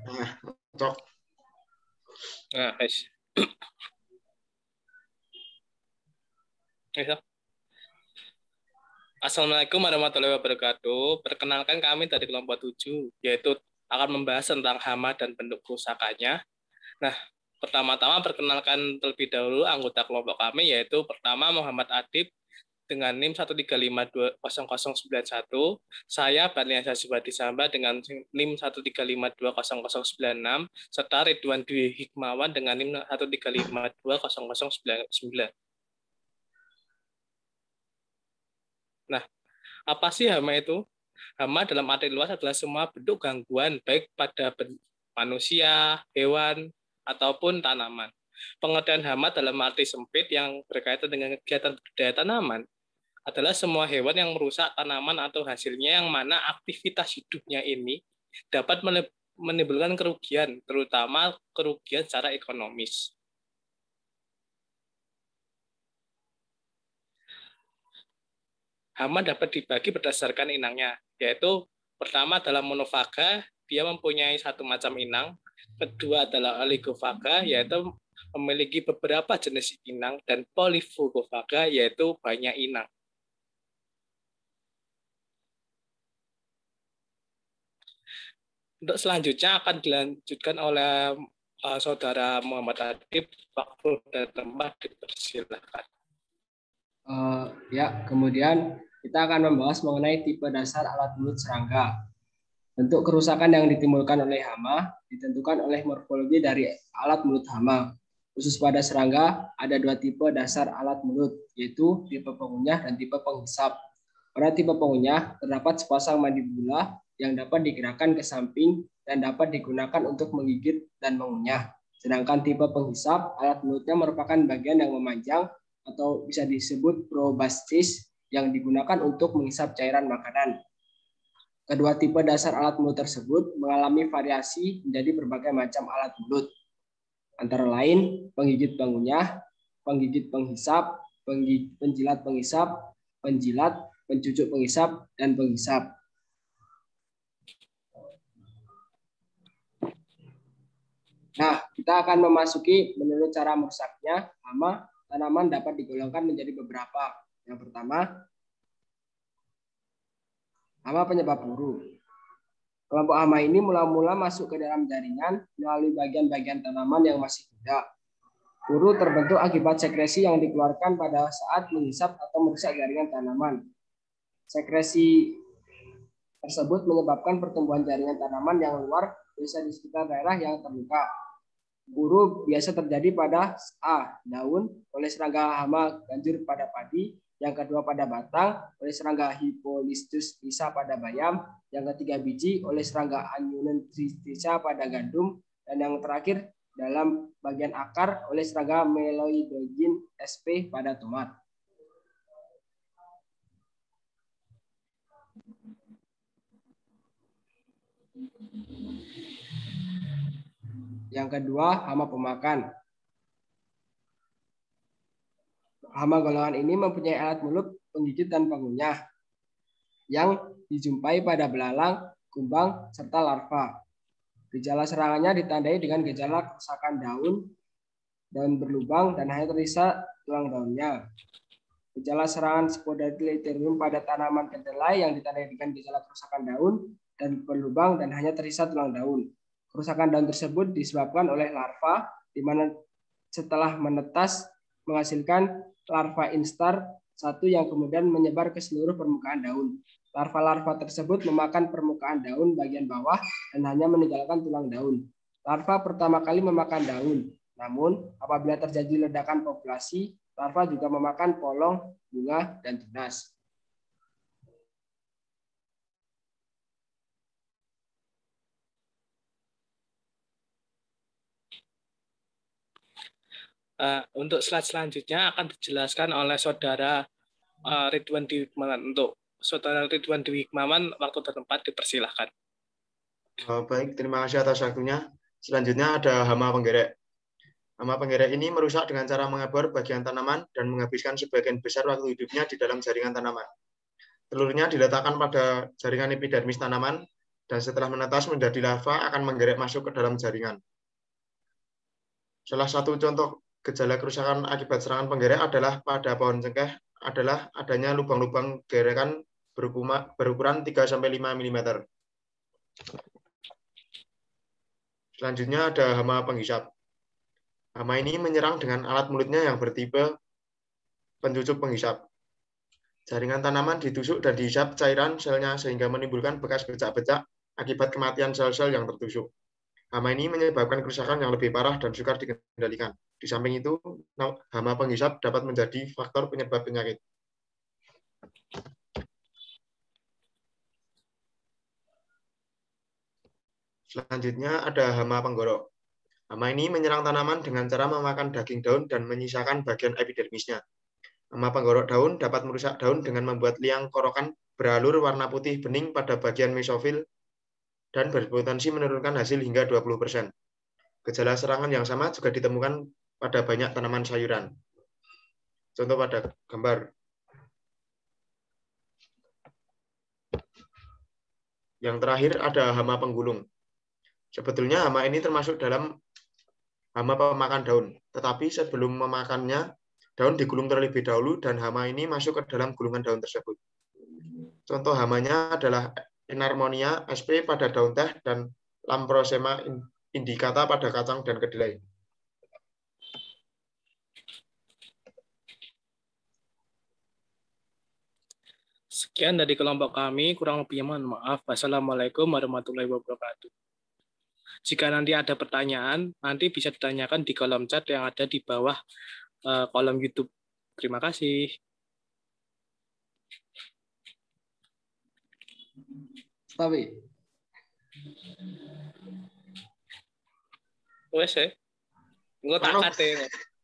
Nah, cocok. Nah, guys. Assalamualaikum warahmatullahi wabarakatuh. Perkenalkan kami dari kelompok 7, yaitu akan membahas tentang hama dan bentuk kerusakannya. Nah, pertama-tama perkenalkan terlebih dahulu anggota kelompok kami, yaitu pertama Muhammad Adib dengan NIM 135200091. Saya Barliansyah Subhadi Samba dengan NIM 135200096, serta Ridwan Dwi Hikmawan dengan NIM 135200099. Nah, apa sih hama itu? Hama dalam arti luas adalah semua bentuk gangguan baik pada manusia, hewan, ataupun tanaman. Pengertian hama dalam arti sempit yang berkaitan dengan kegiatan budidaya tanaman adalah semua hewan yang merusak tanaman atau hasilnya yang mana aktivitas hidupnya ini dapat menimbulkan kerugian, terutama kerugian secara ekonomis. Hama dapat dibagi berdasarkan inangnya, yaitu pertama adalah monofaga, dia mempunyai satu macam inang. Kedua adalah oligofaga, yaitu memiliki beberapa jenis inang, dan polifagofaga, yaitu banyak inang. Untuk selanjutnya akan dilanjutkan oleh saudara Muhammad Adib. Waktu dan tempat dipersilakan. Ya, kemudian kita akan membahas mengenai tipe dasar alat mulut serangga. Bentuk kerusakan yang ditimbulkan oleh hama ditentukan oleh morfologi dari alat mulut hama. Khusus pada serangga, ada dua tipe dasar alat mulut, yaitu tipe pengunyah dan tipe penghisap. Pada tipe pengunyah, terdapat sepasang mandibula yang dapat digerakkan ke samping dan dapat digunakan untuk menggigit dan mengunyah. Sedangkan tipe penghisap, alat mulutnya merupakan bagian yang memanjang atau bisa disebut proboscis yang digunakan untuk menghisap cairan makanan. Kedua tipe dasar alat mulut tersebut mengalami variasi menjadi berbagai macam alat mulut. Antara lain penggigit pengunyah, penggigit penghisap, penjilat penghisap, penjilat, pencucuk penghisap, dan penghisap. Nah, kita akan memasuki menurut cara merusaknya. Hama tanaman dapat digolongkan menjadi beberapa. Yang pertama, hama penyebab buru. Kelompok hama ini mula-mula masuk ke dalam jaringan melalui bagian-bagian tanaman yang masih muda. Buru terbentuk akibat sekresi yang dikeluarkan pada saat menghisap atau merusak jaringan tanaman. Sekresi tersebut menyebabkan pertumbuhan jaringan tanaman yang luar biasa di sekitar daerah yang terluka. Buru biasa terjadi pada A. Daun oleh serangga hama ganjur pada padi, yang kedua pada batang oleh serangga Hippolyctus lisa pada bayam, yang ketiga biji oleh serangga Annuensis pada gandum, dan yang terakhir dalam bagian akar oleh serangga Meloidogyn sp pada tomat. Yang kedua, hama pemakan. Hama golongan ini mempunyai alat mulut, penggigit, dan pengunyah yang dijumpai pada belalang, kumbang, serta larva. Gejala serangannya ditandai dengan gejala kerusakan daun berlubang, dan hanya tersisa tulang daunnya. Gejala serangan Spodactylium pada tanaman kedelai yang ditandai dengan gejala kerusakan daun dan berlubang dan hanya tersisa tulang daun. Kerusakan daun tersebut disebabkan oleh larva, di mana setelah menetas menghasilkan larva instar satu yang kemudian menyebar ke seluruh permukaan daun. Larva-larva tersebut memakan permukaan daun bagian bawah dan hanya meninggalkan tulang daun. Larva pertama kali memakan daun, namun apabila terjadi ledakan populasi, larva juga memakan polong, bunga, dan tunas. Untuk slide selanjutnya akan dijelaskan oleh saudara Ridwan Dwi Hikmawan. Untuk saudara Ridwan Dwi Hikmawan, waktu dan tempat dipersilahkan. Baik, terima kasih atas waktunya. Selanjutnya ada hama penggerek. Hama penggerek ini merusak dengan cara mengebor bagian tanaman dan menghabiskan sebagian besar waktu hidupnya di dalam jaringan tanaman. Telurnya diletakkan pada jaringan epidermis tanaman dan setelah menetas menjadi larva akan menggerek masuk ke dalam jaringan. Salah satu contoh gejala kerusakan akibat serangan penggerek adalah pada pohon cengkeh adalah adanya lubang-lubang gerekan berukuran 3-5 mm. Selanjutnya ada hama penghisap. Hama ini menyerang dengan alat mulutnya yang bertipe pencucuk penghisap. Jaringan tanaman ditusuk dan dihisap cairan selnya sehingga menimbulkan bekas becak-becak akibat kematian sel-sel yang tertusuk. Hama ini menyebabkan kerusakan yang lebih parah dan sukar dikendalikan. Di samping itu, hama penghisap dapat menjadi faktor penyebab penyakit. Selanjutnya ada hama penggorok. Hama ini menyerang tanaman dengan cara memakan daging daun dan menyisakan bagian epidermisnya. Hama penggorok daun dapat merusak daun dengan membuat liang korokan beralur warna putih bening pada bagian mesofil dan berpotensi menurunkan hasil hingga 20%. Gejala serangan yang sama juga ditemukan pada banyak tanaman sayuran. Contoh pada gambar. Yang terakhir ada hama penggulung. Sebetulnya hama ini termasuk dalam hama pemakan daun, tetapi sebelum memakannya, daun digulung terlebih dahulu dan hama ini masuk ke dalam gulungan daun tersebut. Contoh hamanya adalah Enarmonia sp pada daun teh dan Lamprosema indicata pada kacang dan kedelai. Sekian dari kelompok kami, kurang lebihnya mohon maaf. Wassalamualaikum warahmatullahi wabarakatuh. Jika nanti ada pertanyaan, nanti bisa ditanyakan di kolom chat yang ada di bawah kolom YouTube. Terima kasih. Tapi Wes, enggak tak kate.